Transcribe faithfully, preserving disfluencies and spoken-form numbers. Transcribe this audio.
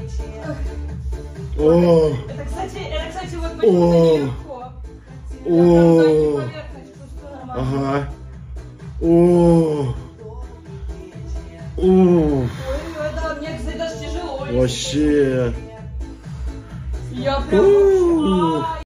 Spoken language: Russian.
О. Это, кстати, это, кстати, вот О. почему-то нелегко. О. Поверхность чувствую нормально. Ага. О. О. Ой, да, мне, кстати, даже тяжело. Вообще. Я прям вообще...